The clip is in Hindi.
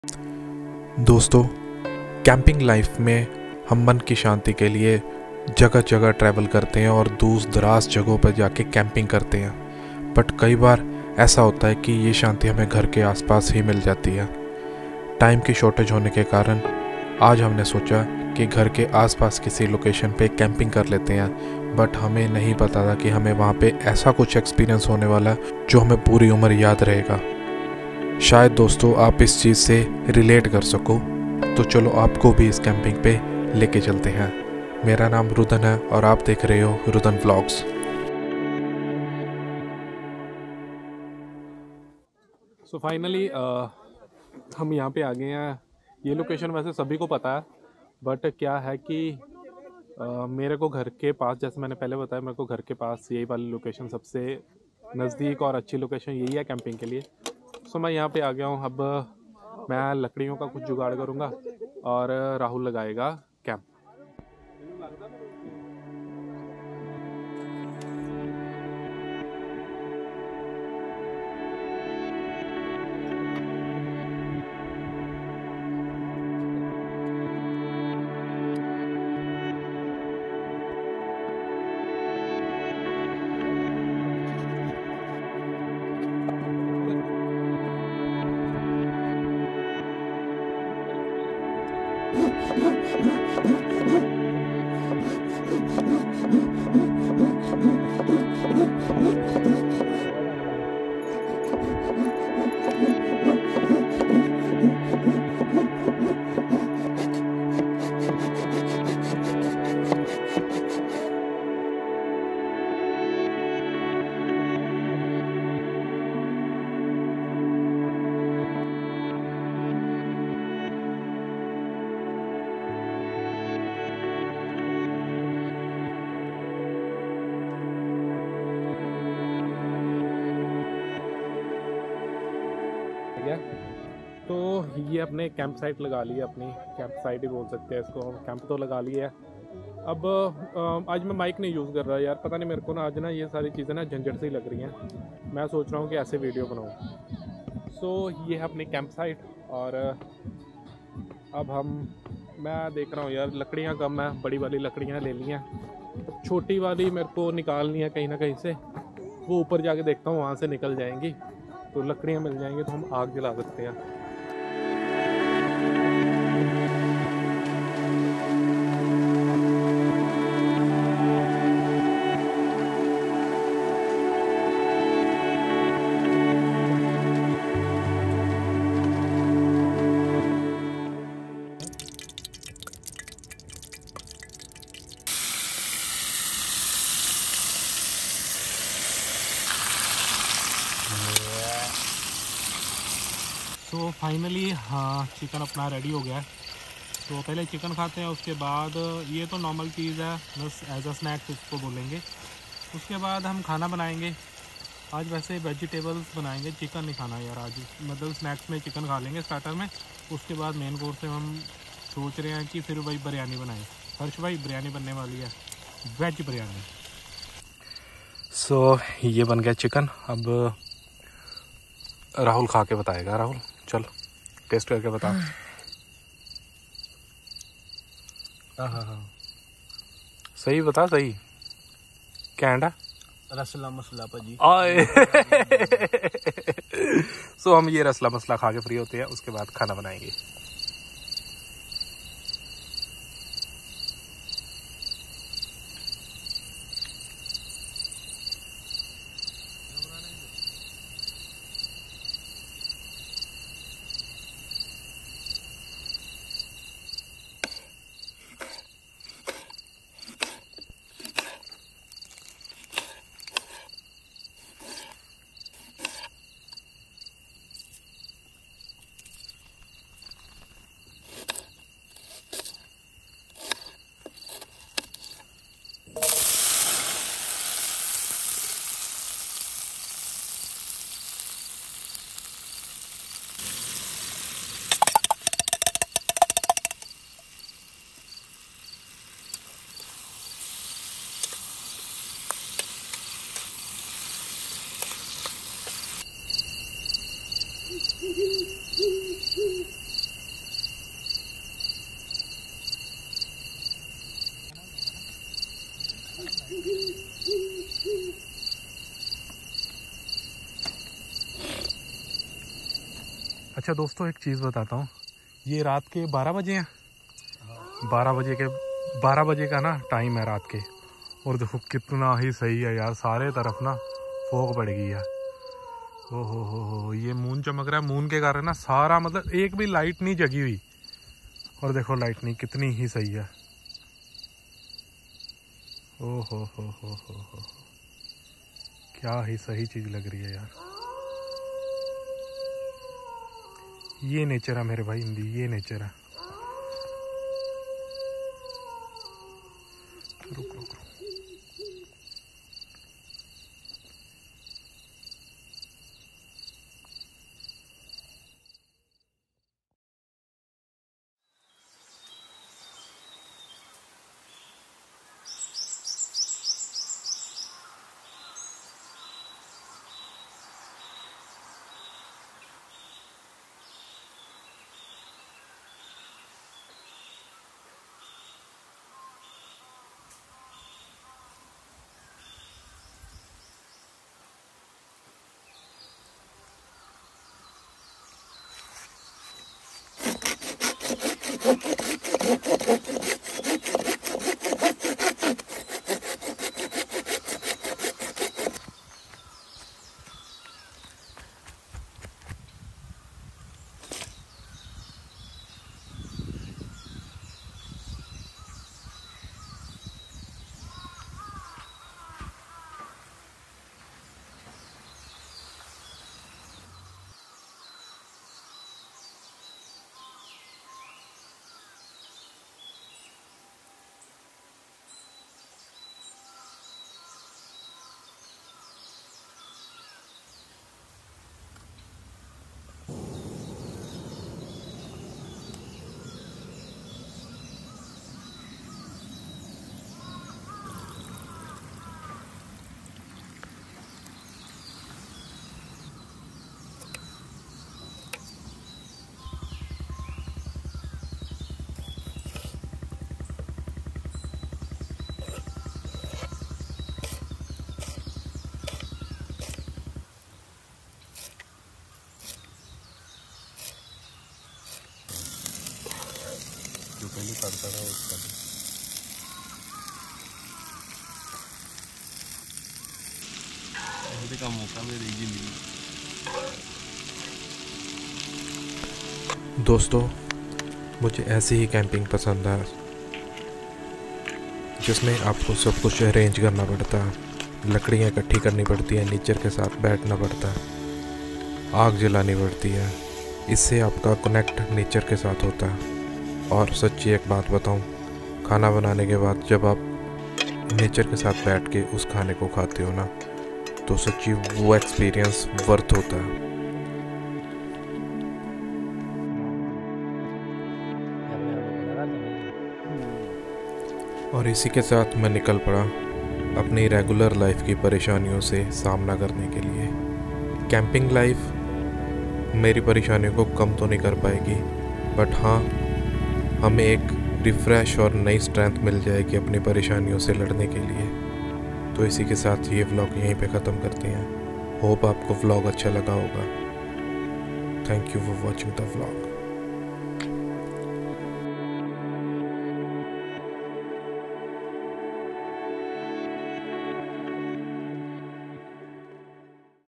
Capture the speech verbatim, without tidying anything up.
दोस्तों, कैंपिंग लाइफ में हम मन की शांति के लिए जगह जगह ट्रैवल करते हैं और दूर दराज जगहों पर जाके कैंपिंग करते हैं। बट कई बार ऐसा होता है कि ये शांति हमें घर के आसपास ही मिल जाती है। टाइम की शॉर्टेज होने के कारण आज हमने सोचा कि घर के आसपास किसी लोकेशन पे कैंपिंग कर लेते हैं। बट हमें नहीं पता था कि हमें वहाँ पे ऐसा कुछ एक्सपीरियंस होने वाला है जो हमें पूरी उम्र याद रहेगा। शायद दोस्तों आप इस चीज़ से रिलेट कर सको, तो चलो आपको भी इस कैंपिंग पे लेके चलते हैं। मेरा नाम रुदन है और आप देख रहे हो रुदन व्लॉग्स। सो फाइनली हम यहाँ पे आ गए हैं। ये लोकेशन वैसे सभी को पता है, बट क्या है कि uh, मेरे को घर के पास, जैसे मैंने पहले बताया, मेरे को घर के पास यही वाली लोकेशन सबसे नज़दीक और अच्छी लोकेशन यही है कैंपिंग के लिए। सो मैं यहाँ पे आ गया हूँ। अब मैं लकड़ियों का कुछ जुगाड़ करूँगा और राहुल लगाएगा कैंप। तो ये अपने कैंप साइट लगा ली है, अपनी कैंप साइट ही बोल सकते हैं इसको, हम कैंप तो लगा लिए है। अब अ, आज मैं माइक नहीं यूज़ कर रहा यार, पता नहीं मेरे को ना आज ना ये सारी चीज़ें ना झंझट सी लग रही हैं। मैं सोच रहा हूँ कि ऐसे वीडियो बनाऊँ। सो ये है अपनी कैंप साइट और अब हम मैं देख रहा हूँ यार, लकड़ियाँ कम है, बड़ी वाली लकड़ियाँ ले ली हैं, छोटी वाली मेरे को निकालनी है कहीं ना कहीं से। वो ऊपर जाके देखता हूँ, वहाँ से निकल जाएंगी तो लकड़ियाँ मिल जाएंगी तो हम आग जला सकते हैं। तो फाइनली हाँ, चिकन अपना रेडी हो गया है। तो पहले चिकन खाते हैं, उसके बाद ये तो नॉर्मल चीज़ है, बस एज अ स्नैक्स इसको बोलेंगे। उसके बाद हम खाना बनाएंगे। आज वैसे वेजिटेबल्स बनाएंगे, चिकन नहीं खाना यार आज, मतलब स्नैक्स में चिकन खा लेंगे स्टार्टर में। उसके बाद मेन कोर्स में हम सोच रहे हैं कि फिर वही बिरयानी बनाएं। हर्ष भाई, बिरयानी बनने वाली है, वेज बिरयानी। सो so, ये बन गया चिकन। अब राहुल खा के बताएगा। राहुल चल टेस्ट करके बता। हाँ हाँ हाँ, सही बता, सही कैंडा रसला मसला भाजी। आए सो हम ये रसला मसला खा के फ्री होते हैं, उसके बाद खाना बनाएंगे। अच्छा दोस्तों, एक चीज़ बताता हूँ, ये रात के बारह बजे हैं, बारह बजे के बारह बजे का ना टाइम है रात के, और देखो कितना ही सही है यार, सारे तरफ ना फॉग पड़ गई है। ओ हो हो हो ये मून चमक रहा है, मून के कारण ना सारा मतलब एक भी लाइट नहीं जगी हुई, और देखो लाइट नहीं कितनी ही सही है। ओ हो हो हो हो हो क्या ही सही चीज़ लग रही है यार। ये नेचर है मेरे भाई हिंदी, ये नेचर है। रुक रुक रुक जो पहले करता रहा उसका भी का मौका मेरी जिंदगी। दोस्तों, मुझे ऐसी ही कैंपिंग पसंद है जिसमें आपको सब कुछ अरेंज करना पड़ता है, लकड़ियाँ इकट्ठी करनी पड़ती है, नेचर के साथ बैठना पड़ता है, आग जलानी पड़ती है। इससे आपका कनेक्ट नेचर के साथ होता है। और सच्ची एक बात बताऊं, खाना बनाने के बाद जब आप नेचर के साथ बैठ के उस खाने को खाते हो ना, तो सच्ची वो एक्सपीरियंस वर्थ होता है। और इसी के साथ मैं निकल पड़ा अपनी रेगुलर लाइफ की परेशानियों से सामना करने के लिए। कैंपिंग लाइफ मेरी परेशानियों को कम तो नहीं कर पाएगी, बट हाँ, हमें एक रिफ़्रेश और नई स्ट्रेंथ मिल जाएगी अपनी परेशानियों से लड़ने के लिए। तो इसी के साथ ये व्लॉग यहीं पे ख़त्म करते हैं। होप आपको व्लॉग अच्छा लगा होगा। Thank you for watching the vlog.